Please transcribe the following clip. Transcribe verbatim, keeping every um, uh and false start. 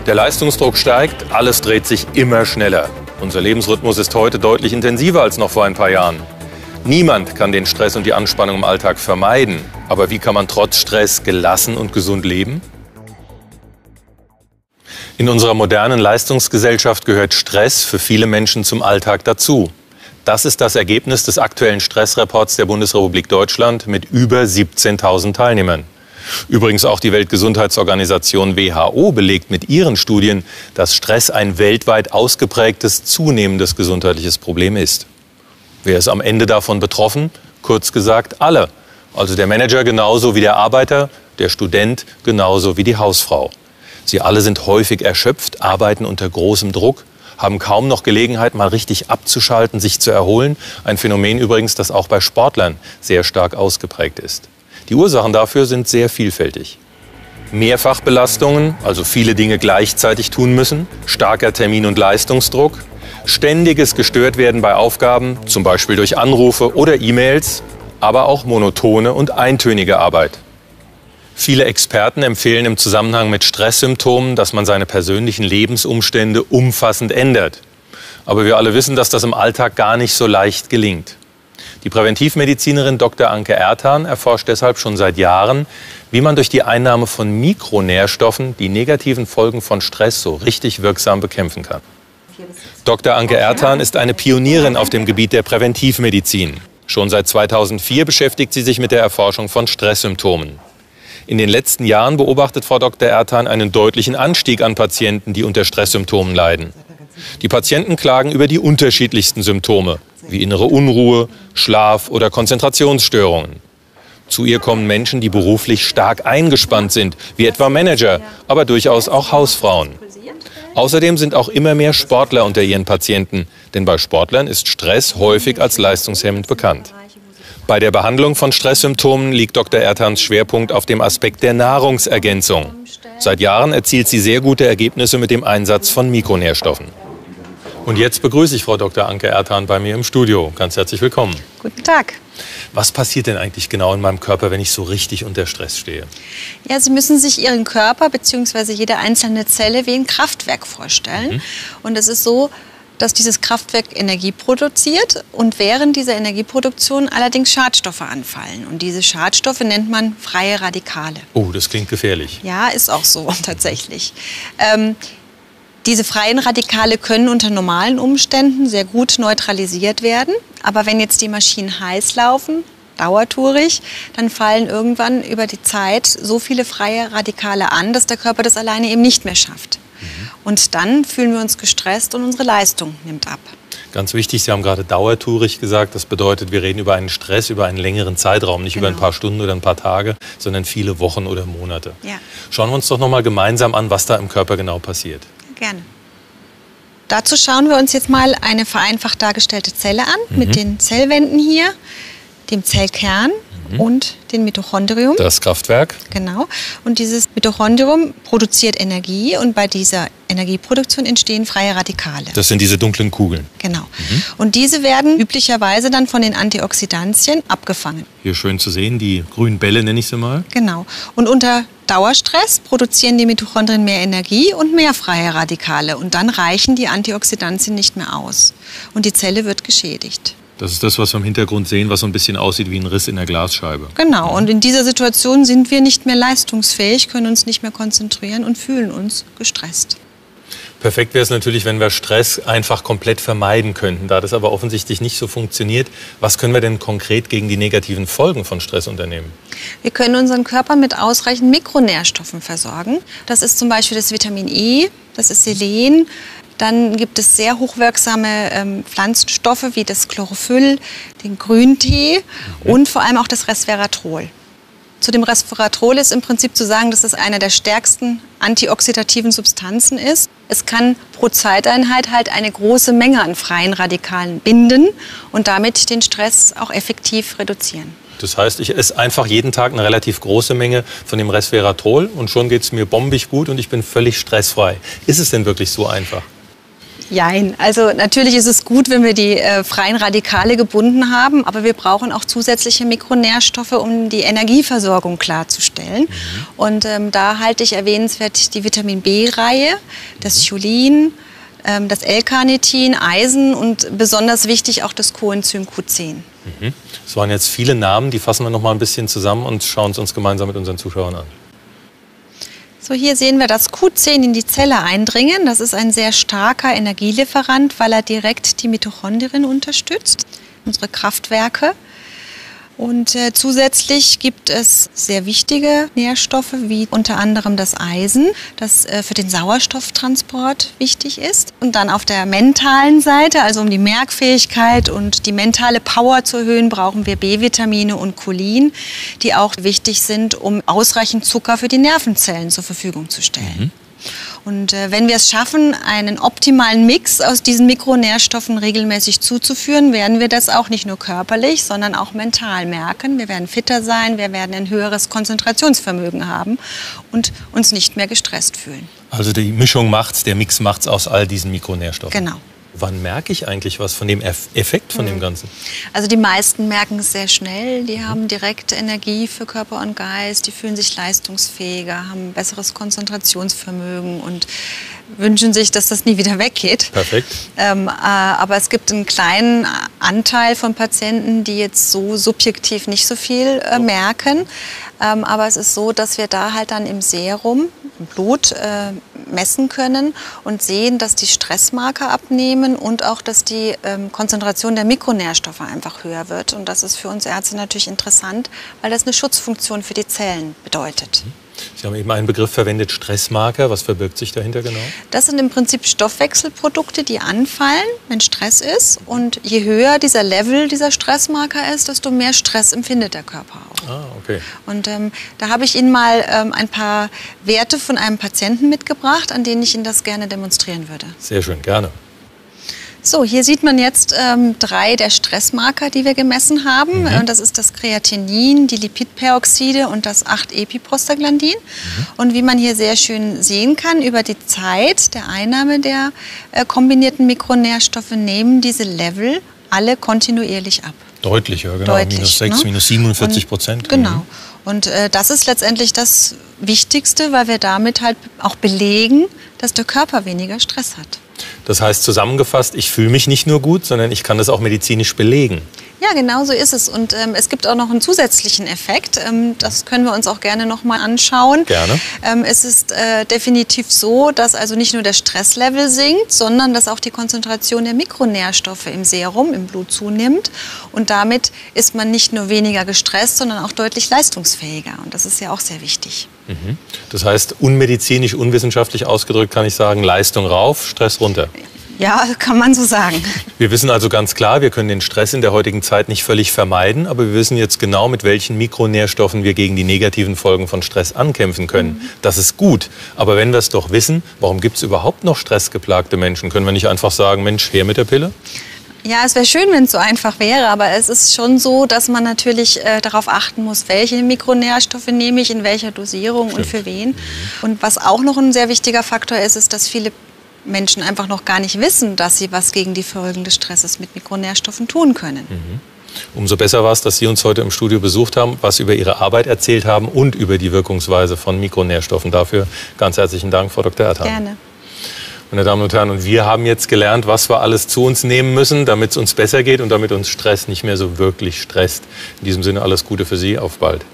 Der Leistungsdruck steigt, alles dreht sich immer schneller. Unser Lebensrhythmus ist heute deutlich intensiver als noch vor ein paar Jahren. Niemand kann den Stress und die Anspannung im Alltag vermeiden. Aber wie kann man trotz Stress gelassen und gesund leben? In unserer modernen Leistungsgesellschaft gehört Stress für viele Menschen zum Alltag dazu. Das ist das Ergebnis des aktuellen Stressreports der Bundesrepublik Deutschland mit über siebzehntausend Teilnehmern. Übrigens auch die Weltgesundheitsorganisation W H O belegt mit ihren Studien, dass Stress ein weltweit ausgeprägtes, zunehmendes gesundheitliches Problem ist. Wer ist am Ende davon betroffen? Kurz gesagt, alle. Also der Manager genauso wie der Arbeiter, der Student genauso wie die Hausfrau. Sie alle sind häufig erschöpft, arbeiten unter großem Druck, haben kaum noch Gelegenheit, mal richtig abzuschalten, sich zu erholen. Ein Phänomen übrigens, das auch bei Sportlern sehr stark ausgeprägt ist. Die Ursachen dafür sind sehr vielfältig. Mehrfachbelastungen, also viele Dinge gleichzeitig tun müssen, starker Termin- und Leistungsdruck, ständiges Gestörtwerden bei Aufgaben, zum Beispiel durch Anrufe oder E-Mails, aber auch monotone und eintönige Arbeit. Viele Experten empfehlen im Zusammenhang mit Stresssymptomen, dass man seine persönlichen Lebensumstände umfassend ändert. Aber wir alle wissen, dass das im Alltag gar nicht so leicht gelingt. Die Präventivmedizinerin Doktor Anke Ertan erforscht deshalb schon seit Jahren, wie man durch die Einnahme von Mikronährstoffen die negativen Folgen von Stress so richtig wirksam bekämpfen kann. Doktor Anke Ertan ist eine Pionierin auf dem Gebiet der Präventivmedizin. Schon seit zweitausendvier beschäftigt sie sich mit der Erforschung von Stresssymptomen. In den letzten Jahren beobachtet Frau Doktor Ertan einen deutlichen Anstieg an Patienten, die unter Stresssymptomen leiden. Die Patienten klagen über die unterschiedlichsten Symptome, wie innere Unruhe, Schlaf- oder Konzentrationsstörungen. Zu ihr kommen Menschen, die beruflich stark eingespannt sind, wie etwa Manager, aber durchaus auch Hausfrauen. Außerdem sind auch immer mehr Sportler unter ihren Patienten, denn bei Sportlern ist Stress häufig als leistungshemmend bekannt. Bei der Behandlung von Stresssymptomen liegt Doktor Ertans Schwerpunkt auf dem Aspekt der Nahrungsergänzung. Seit Jahren erzielt sie sehr gute Ergebnisse mit dem Einsatz von Mikronährstoffen. Und jetzt begrüße ich Frau Doktor Anke Ertan bei mir im Studio. Ganz herzlich willkommen. Guten Tag. Was passiert denn eigentlich genau in meinem Körper, wenn ich so richtig unter Stress stehe? Ja, Sie müssen sich Ihren Körper bzw. jede einzelne Zelle wie ein Kraftwerk vorstellen. Mhm. Und es ist so, dass dieses Kraftwerk Energie produziert und während dieser Energieproduktion allerdings Schadstoffe anfallen. Und diese Schadstoffe nennt man freie Radikale. Oh, das klingt gefährlich. Ja, ist auch so tatsächlich. Ähm, Diese freien Radikale können unter normalen Umständen sehr gut neutralisiert werden. Aber wenn jetzt die Maschinen heiß laufen, dauertourig, dann fallen irgendwann über die Zeit so viele freie Radikale an, dass der Körper das alleine eben nicht mehr schafft. Mhm. Und dann fühlen wir uns gestresst und unsere Leistung nimmt ab. Ganz wichtig, Sie haben gerade dauertourig gesagt. Das bedeutet, wir reden über einen Stress über einen längeren Zeitraum, nicht genau. über ein paar Stunden oder ein paar Tage, sondern viele Wochen oder Monate. Ja. Schauen wir uns doch noch mal gemeinsam an, was da im Körper genau passiert. Gerne. Dazu schauen wir uns jetzt mal eine vereinfacht dargestellte Zelle an, mhm. mit den Zellwänden hier, dem Zellkern mhm. und dem Mitochondrium. Das Kraftwerk. Genau. Und dieses Mitochondrium produziert Energie und bei dieser Energieproduktion entstehen freie Radikale. Das sind diese dunklen Kugeln. Genau. Mhm. Und diese werden üblicherweise dann von den Antioxidantien abgefangen. Hier schön zu sehen, die grünen Bälle nenne ich sie mal. Genau. Und unter Dauerstress produzieren die Mitochondrien mehr Energie und mehr freie Radikale. Und dann reichen die Antioxidantien nicht mehr aus. Und die Zelle wird geschädigt. Das ist das, was wir im Hintergrund sehen, was so ein bisschen aussieht wie ein Riss in der Glasscheibe. Genau. Und in dieser Situation sind wir nicht mehr leistungsfähig, können uns nicht mehr konzentrieren und fühlen uns gestresst. Perfekt wäre es natürlich, wenn wir Stress einfach komplett vermeiden könnten. Da das aber offensichtlich nicht so funktioniert, was können wir denn konkret gegen die negativen Folgen von Stress unternehmen? Wir können unseren Körper mit ausreichend Mikronährstoffen versorgen. Das ist zum Beispiel das Vitamin E, das ist Selen. Dann gibt es sehr hochwirksame ähm, Pflanzenstoffe wie das Chlorophyll, den Grüntee mhm. und vor allem auch das Resveratrol. Zu dem Resveratrol ist im Prinzip zu sagen, dass es eine der stärksten antioxidativen Substanzen ist. Es kann pro Zeiteinheit halt eine große Menge an freien Radikalen binden und damit den Stress auch effektiv reduzieren. Das heißt, ich esse einfach jeden Tag eine relativ große Menge von dem Resveratrol und schon geht es mir bombig gut und ich bin völlig stressfrei. Ist es denn wirklich so einfach? Jein. Also natürlich ist es gut, wenn wir die äh, freien Radikale gebunden haben, aber wir brauchen auch zusätzliche Mikronährstoffe, um die Energieversorgung klarzustellen. Mhm. Und ähm, da halte ich erwähnenswert die Vitamin B-Reihe, das Cholin, ähm, das L-Carnitin, Eisen und besonders wichtig auch das Coenzym Q zehn. Mhm. Das waren jetzt viele Namen, die fassen wir noch mal ein bisschen zusammen und schauen es uns gemeinsam mit unseren Zuschauern an. So, hier sehen wir das Q zehn in die Zelle eindringen. Das ist ein sehr starker Energielieferant, weil er direkt die Mitochondrien unterstützt, unsere Kraftwerke. Und äh, zusätzlich gibt es sehr wichtige Nährstoffe, wie unter anderem das Eisen, das äh, für den Sauerstofftransport wichtig ist. Und dann auf der mentalen Seite, also um die Merkfähigkeit und die mentale Power zu erhöhen, brauchen wir B-Vitamine und Cholin, die auch wichtig sind, um ausreichend Zucker für die Nervenzellen zur Verfügung zu stellen. Mhm. Und äh, wenn wir es schaffen, einen optimalen Mix aus diesen Mikronährstoffen regelmäßig zuzuführen, werden wir das auch nicht nur körperlich, sondern auch mental merken. Wir werden fitter sein, wir werden ein höheres Konzentrationsvermögen haben und uns nicht mehr gestresst fühlen. Also die Mischung macht's, der Mix macht's aus all diesen Mikronährstoffen. Genau. Wann merke ich eigentlich was von dem Effekt von mhm. dem Ganzen? Also die meisten merken es sehr schnell. Die mhm. haben direkt Energie für Körper und Geist. Die fühlen sich leistungsfähiger, haben besseres Konzentrationsvermögen und wünschen sich, dass das nie wieder weggeht. Perfekt. Ähm, äh, aber es gibt einen kleinen Anteil von Patienten, die jetzt so subjektiv nicht so viel äh, merken. Ähm, aber es ist so, dass wir da halt dann im Serum, im Blut, äh, messen können und sehen, dass die Stressmarker abnehmen und auch, dass die ähm, Konzentration der Mikronährstoffe einfach höher wird. Und das ist für uns Ärzte natürlich interessant, weil das eine Schutzfunktion für die Zellen bedeutet. Sie haben eben einen Begriff verwendet, Stressmarker. Was verbirgt sich dahinter genau? Das sind im Prinzip Stoffwechselprodukte, die anfallen, wenn Stress ist. Und je höher dieser Level dieser Stressmarker ist, desto mehr Stress empfindet der Körper auch. Ah, okay. Und ähm, da habe ich Ihnen mal ähm, ein paar Werte von einem Patienten mitgebracht, an denen ich Ihnen das gerne demonstrieren würde. Sehr schön, gerne. So, hier sieht man jetzt ähm, drei der Stressmarker, die wir gemessen haben. Mhm. Das ist das Kreatinin, die Lipidperoxide und das acht Epiprostaglandin. Mhm. Und wie man hier sehr schön sehen kann, über die Zeit der Einnahme der äh, kombinierten Mikronährstoffe nehmen diese Level alle kontinuierlich ab. Deutlich, ja, genau. Deutlich, minus sechs, ne? minus siebenundvierzig Prozent. Genau. Mhm. Und äh, das ist letztendlich das Wichtigste, weil wir damit halt auch belegen, dass der Körper weniger Stress hat. Das heißt zusammengefasst, ich fühle mich nicht nur gut, sondern ich kann das auch medizinisch belegen. Ja, genau so ist es. Und ähm, es gibt auch noch einen zusätzlichen Effekt. Ähm, das können wir uns auch gerne noch mal anschauen. Gerne. Ähm, es ist äh, definitiv so, dass also nicht nur der Stresslevel sinkt, sondern dass auch die Konzentration der Mikronährstoffe im Serum, im Blut zunimmt. Und damit ist man nicht nur weniger gestresst, sondern auch deutlich leistungsfähiger. Und das ist ja auch sehr wichtig. Mhm. Das heißt, unmedizinisch, unwissenschaftlich ausgedrückt kann ich sagen, Leistung rauf, Stress runter. Ja, kann man so sagen. Wir wissen also ganz klar, wir können den Stress in der heutigen Zeit nicht völlig vermeiden, aber wir wissen jetzt genau, mit welchen Mikronährstoffen wir gegen die negativen Folgen von Stress ankämpfen können. Mhm. Das ist gut. Aber wenn wir es doch wissen, warum gibt es überhaupt noch stressgeplagte Menschen? Können wir nicht einfach sagen, Mensch, her mit der Pille? Ja, es wäre schön, wenn es so einfach wäre, aber es ist schon so, dass man natürlich äh, darauf achten muss, welche Mikronährstoffe nehme ich, in welcher Dosierung Stimmt. und für wen. Mhm. Und was auch noch ein sehr wichtiger Faktor ist, ist, dass viele Menschen einfach noch gar nicht wissen, dass sie was gegen die Folgen des Stresses mit Mikronährstoffen tun können. Mhm. Umso besser war es, dass Sie uns heute im Studio besucht haben, was über Ihre Arbeit erzählt haben und über die Wirkungsweise von Mikronährstoffen. Dafür ganz herzlichen Dank, Frau Doktor Erdhahn. Gerne. Meine Damen und Herren, und wir haben jetzt gelernt, was wir alles zu uns nehmen müssen, damit es uns besser geht und damit uns Stress nicht mehr so wirklich stresst. In diesem Sinne alles Gute für Sie, auf bald.